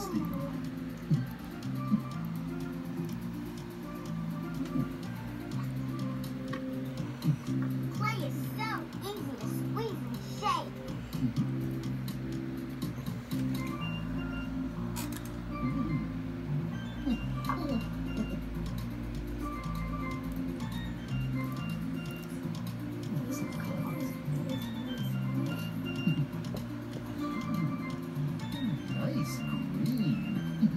tasty. Clay is so easy to squeeze and shake. Nice green.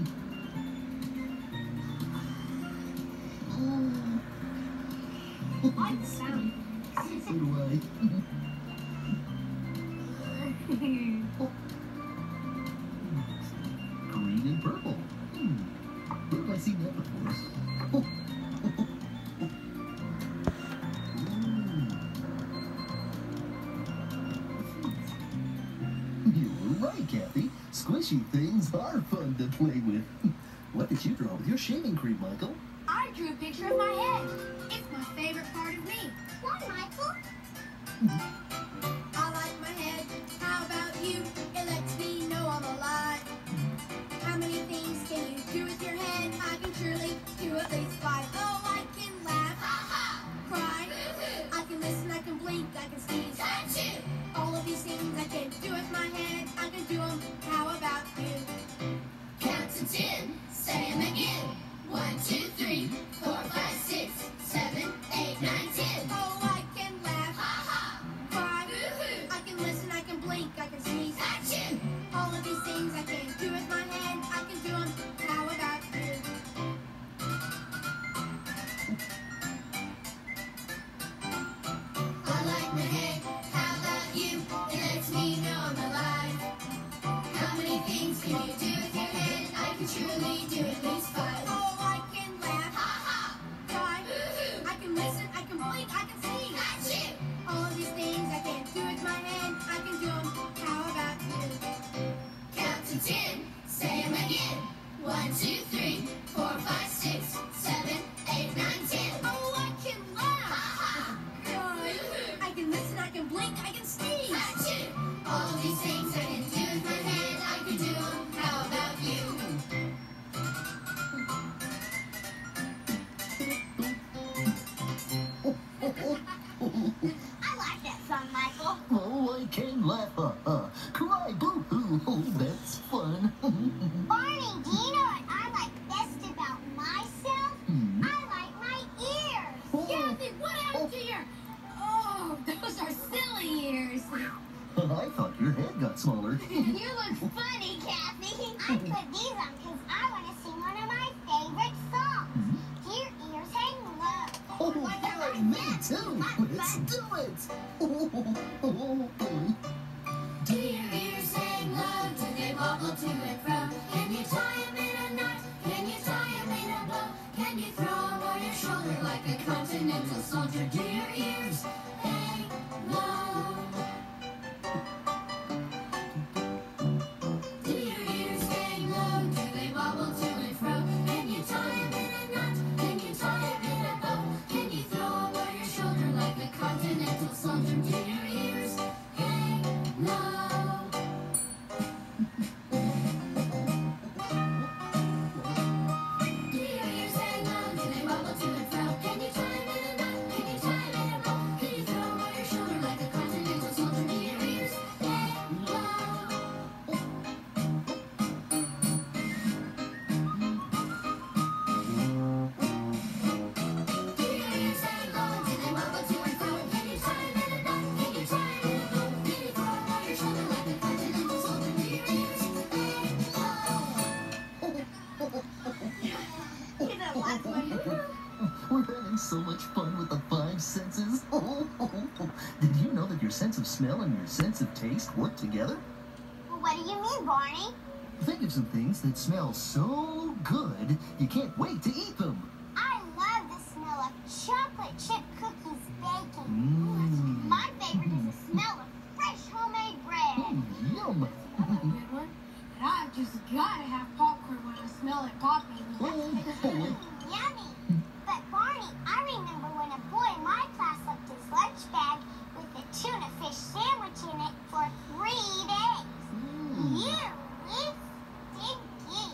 I like the sound. So do I. Green and purple. Where have I seen that before? You were right, Kathy. Squishy things are fun to play with. What did you draw with your shaving cream, Michael? I drew a picture of my head. It's my favorite part of me. Why, Michael? I like my head. How about you? It lets me know I'm alive. How many things can you do with your head? I can surely do at least 5. Oh, I can laugh, cry, I can listen, I can blink, I can sneeze. All of these things I can do with my head. I can do them. How about you? Count to 10, say 'em again. 1, 2, 3, 4, 5, 6, 7, 8, 9, 10. Oh, I can laugh, cry, I can listen, I can blink, I can sneeze. All of these things I can do with my head. I can do them. How about you? I like my head, how about you? It lets me know I'm alive. How many things can you do with your head? I can truly do at least 5. Oh, I can laugh, cry, I can listen, I can blink, I can sneeze. All of these things I can do with my head. I can do them. How about you? Count to 10, say 'em again. 1, 2, 3, 4, 5, 6, 7, 8, 9, 10. Oh, I can laugh, cry, I can listen, I can blink, I can sneeze. All of these things I can do with my head, I can do 'em. How about you? I like that song, Michael. Oh, I can laugh, cry, boo-hoo. Oh, that's fun. Barney, do you know what I like best about myself? I like my ears. Kathy, what happened to your... Oh, those are silly ears. I thought your head got smaller. You look funny, Kathy. I put these on because I want to sing one of my favorite songs. Dear ears hang low. Oh, boy, me too. Let's do it. Oh, boy. Do your ears hang low? Do they wobble to and fro? Can you tie 'em in a knot? Can you tie 'em in a bow? Can you throw 'em on your shoulder like a continental soldier? Do your ears hang low? Do your ears hang low? Do they wobble to and fro? Can you tie 'em in a knot? Can you tie 'em in a bow? Can you throw 'em on your shoulder like a continental soldier? Do your ears hang low? Do your ears hang low? Do they wobble to and fro? Can you tie 'em in a knot? Can you tie 'em in a bow? Can you throw 'em on your shoulder like a continental soldier? Do your ears hang low? Do your ears hang low? Do they wobble to and fro? Can you tie 'em in a knot? Can you tie 'em in a bow? Can you throw 'em on your shoulder like a continental soldier? Do your ears hang low? You don't like one. We're having so much fun with the 5 senses. Did you know that your sense of smell and your sense of taste work together? Well, what do you mean, Barney? Think of some things that smell so good you can't wait to eat them. I love the smell of chocolate chip cookies baking. Mmm. My favorite is the smell of fresh homemade bread. Yum. That's a good one. But I've just got to have popcorn when I smell it popping. Yummy. But Barney, I remember when a boy in my class left his lunch bag with a tuna fish sandwich in it for 3 days. You stinky.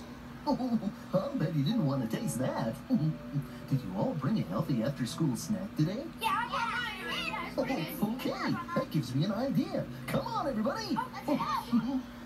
I'll bet you didn't want to taste that. Did you all bring a healthy after-school snack today? Yeah. Okay, that gives me an idea. Come on, everybody. Let's go.